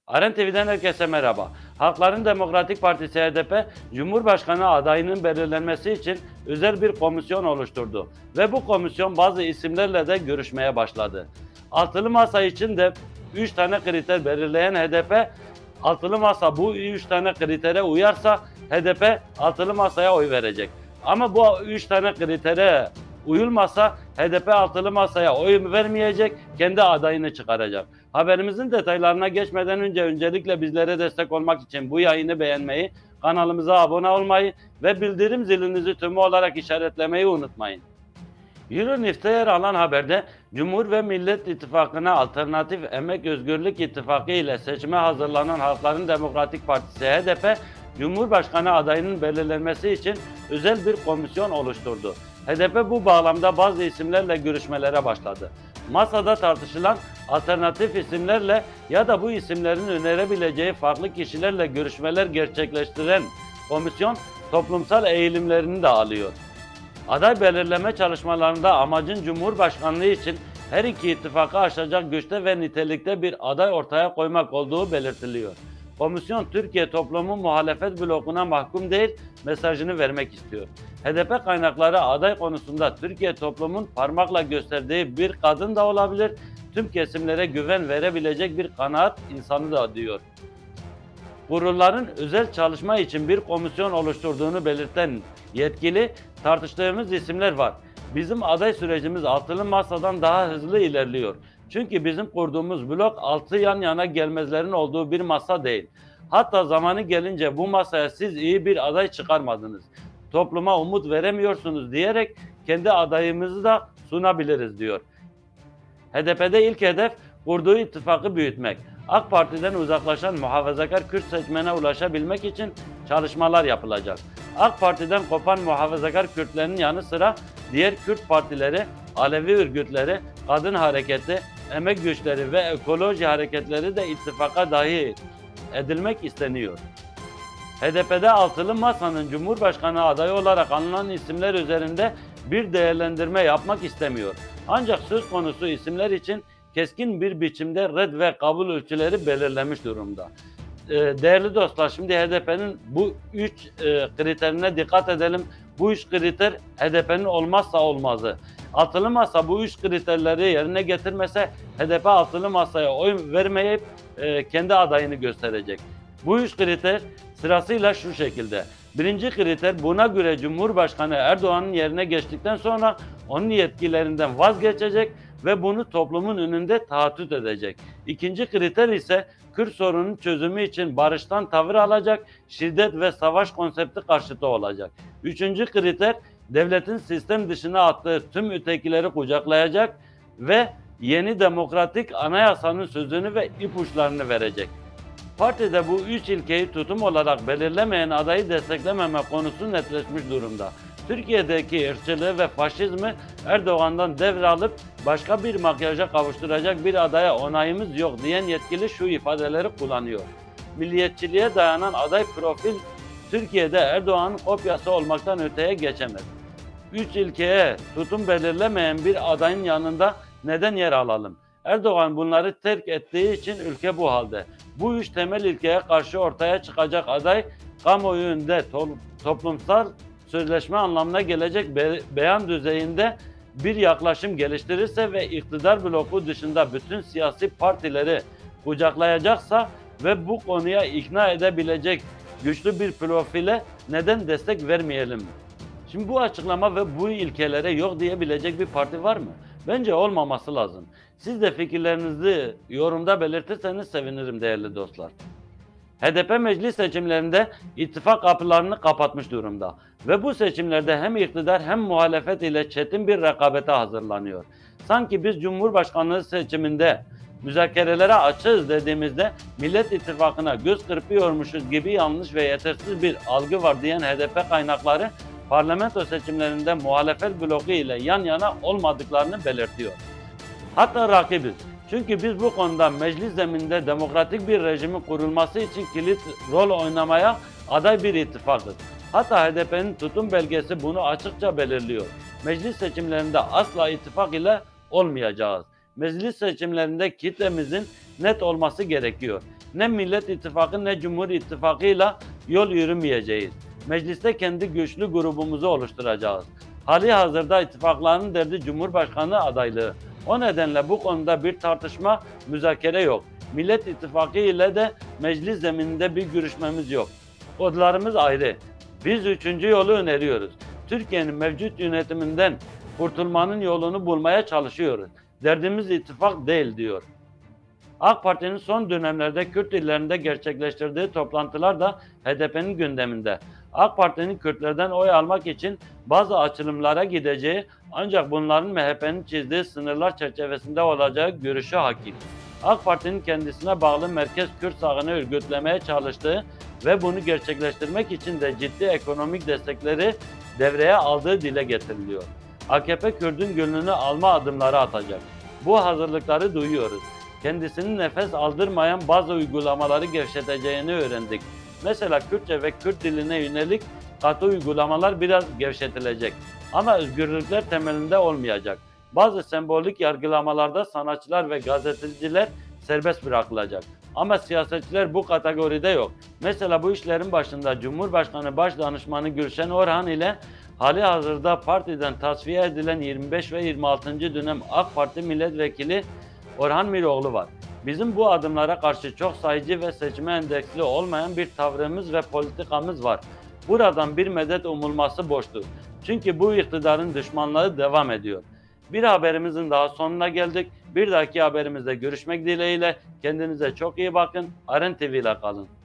Aren TV'den herkese merhaba. Halkların Demokratik Partisi HDP, Cumhurbaşkanı adayının belirlenmesi için özel bir komisyon oluşturdu. Ve bu komisyon bazı isimlerle de görüşmeye başladı. Altılı Masa için de 3 tane kriter belirleyen HDP, Altılı Masa bu 3 tane kritere uyarsa HDP Altılı Masa'ya oy verecek. Ama bu 3 tane kritere uyulmasa HDP Altılı Masa'ya oy vermeyecek, kendi adayını çıkaracak. Haberimizin detaylarına geçmeden önce öncelikle bizlere destek olmak için bu yayını beğenmeyi, kanalımıza abone olmayı ve bildirim zilinizi tümü olarak işaretlemeyi unutmayın. Euronews'te yer alan haberde Cumhur ve Millet İttifakı'na Alternatif Emek Özgürlük İttifakı ile seçime hazırlanan Halkların Demokratik Partisi HDP, Cumhurbaşkanı adayının belirlenmesi için özel bir komisyon oluşturdu. HDP bu bağlamda bazı isimlerle görüşmelere başladı. Masada tartışılan alternatif isimlerle ya da bu isimlerin önerebileceği farklı kişilerle görüşmeler gerçekleştiren komisyon toplumsal eğilimlerini de alıyor. Aday belirleme çalışmalarında amacın Cumhurbaşkanlığı için her iki ittifakı aşacak güçte ve nitelikte bir aday ortaya koymak olduğu belirtiliyor. Komisyon Türkiye toplumu muhalefet blokuna mahkum değil mesajını vermek istiyor. HDP kaynakları aday konusunda Türkiye toplumun parmakla gösterdiği bir kadın da olabilir, tüm kesimlere güven verebilecek bir kanaat insanı da diyor. Kurulların özel çalışma için bir komisyon oluşturduğunu belirten yetkili, tartıştığımız isimler var. Bizim aday sürecimiz Altılı Masa'dan daha hızlı ilerliyor. Çünkü bizim kurduğumuz blok 6 yan yana gelmezlerin olduğu bir masa değil. Hatta zamanı gelince bu masaya siz iyi bir aday çıkarmadınız, topluma umut veremiyorsunuz diyerek kendi adayımızı da sunabiliriz diyor. HDP'de ilk hedef kurduğu ittifakı büyütmek. AK Parti'den uzaklaşan muhafazakar Kürt seçmene ulaşabilmek için çalışmalar yapılacak. AK Parti'den kopan muhafazakar Kürtlerin yanı sıra diğer Kürt partileri, Alevi örgütleri, kadın hareketi, emek güçleri ve ekoloji hareketleri de ittifaka dahil edilmek isteniyor. HDP'de Altılı Masa'nın Cumhurbaşkanı adayı olarak alınan isimler üzerinde bir değerlendirme yapmak istemiyor. Ancak söz konusu isimler için keskin bir biçimde red ve kabul ölçüleri belirlemiş durumda. Değerli dostlar, şimdi HDP'nin bu 3 kriterine dikkat edelim. Bu 3 kriter HDP'nin olmazsa olmazı. Altılı Masa bu 3 kriterleri yerine getirmese HDP Altılı Masa'ya oy vermeyip kendi adayını gösterecek. Bu 3 kriter sırasıyla şu şekilde. Birinci kriter, buna göre Cumhurbaşkanı Erdoğan'ın yerine geçtikten sonra onun yetkilerinden vazgeçecek ve bunu toplumun önünde taahhüt edecek. İkinci kriter ise Kürt sorunun çözümü için barıştan tavır alacak, şiddet ve savaş konsepti karşıtı olacak. Üçüncü kriter, devletin sistem dışına attığı tüm ötekileri kucaklayacak ve yeni demokratik anayasanın sözünü ve ipuçlarını verecek. Partide bu 3 ilkeyi tutum olarak belirlemeyen adayı desteklememe konusu netleşmiş durumda. Türkiye'deki ırkçılığı ve faşizmi Erdoğan'dan devralıp başka bir makyaja kavuşturacak bir adaya onayımız yok diyen yetkili şu ifadeleri kullanıyor. Milliyetçiliğe dayanan aday profil Türkiye'de Erdoğan'ın kopyası olmaktan öteye geçemez. 3 ilkeye tutum belirlemeyen bir adayın yanında neden yer alalım? Erdoğan bunları terk ettiği için ülke bu halde. Bu 3 temel ilkeye karşı ortaya çıkacak aday, kamuoyu önünde toplumsal sözleşme anlamına gelecek beyan düzeyinde bir yaklaşım geliştirirse ve iktidar bloku dışında bütün siyasi partileri kucaklayacaksa ve bu konuya ikna edebilecek güçlü bir profile neden destek vermeyelim? Şimdi bu açıklama ve bu ilkelere yok diyebilecek bir parti var mı? Bence olmaması lazım. Siz de fikirlerinizi yorumda belirtirseniz sevinirim değerli dostlar. HDP meclis seçimlerinde ittifak kapılarını kapatmış durumda ve bu seçimlerde hem iktidar hem muhalefet ile çetin bir rekabete hazırlanıyor. Sanki biz Cumhurbaşkanlığı seçiminde müzakerelere açığız dediğimizde Millet İttifakı'na göz kırpıyormuşuz gibi yanlış ve yetersiz bir algı var diyen HDP kaynakları parlamento seçimlerinde muhalefet bloku ile yan yana olmadıklarını belirtiyor. Hatta rakibiz. Çünkü biz bu konuda meclis zemininde demokratik bir rejimin kurulması için kilit rol oynamaya aday bir ittifakız. Hatta HDP'nin tutum belgesi bunu açıkça belirliyor. Meclis seçimlerinde asla ittifak ile olmayacağız. Meclis seçimlerinde kitlemizin net olması gerekiyor. Ne Millet İttifakı ne Cumhur İttifakı'yla yol yürümeyeceğiz. Mecliste kendi güçlü grubumuzu oluşturacağız. Hali hazırda ittifakların derdi Cumhurbaşkanı adaylığı. O nedenle bu konuda bir tartışma, müzakere yok. Millet İttifakı ile de meclis zemininde bir görüşmemiz yok. Kodlarımız ayrı. Biz üçüncü yolu öneriyoruz. Türkiye'nin mevcut yönetiminden kurtulmanın yolunu bulmaya çalışıyoruz. Derdimiz ittifak değil diyor. AK Parti'nin son dönemlerde Kürt illerinde gerçekleştirdiği toplantılar da HDP'nin gündeminde. AK Parti'nin Kürtlerden oy almak için bazı açılımlara gideceği ancak bunların MHP'nin çizdiği sınırlar çerçevesinde olacağı görüşü hakim. AK Parti'nin kendisine bağlı Merkez Kürt Sağı'nı örgütlemeye çalıştığı ve bunu gerçekleştirmek için de ciddi ekonomik destekleri devreye aldığı dile getiriliyor. AKP Kürt'ün gönlünü alma adımları atacak. Bu hazırlıkları duyuyoruz. Kendisini nefes aldırmayan bazı uygulamaları gevşeteceğini öğrendik. Mesela Kürtçe ve Kürt diline yönelik katı uygulamalar biraz gevşetilecek. Ama özgürlükler temelinde olmayacak. Bazı sembolik yargılamalarda sanatçılar ve gazeteciler serbest bırakılacak. Ama siyasetçiler bu kategoride yok. Mesela bu işlerin başında Cumhurbaşkanı Başdanışmanı Gülşen Orhan ile hali hazırda partiden tasfiye edilen 25 ve 26. dönem AK Parti milletvekili Orhan Miroğlu var. Bizim bu adımlara karşı çok sayıcı ve seçime endeksli olmayan bir tavrımız ve politikamız var. Buradan bir medet umulması boştur. Çünkü bu iktidarın düşmanlığı devam ediyor. Bir haberimizin daha sonuna geldik. Bir dahaki haberimizde görüşmek dileğiyle. Kendinize çok iyi bakın. Aren TV ile kalın.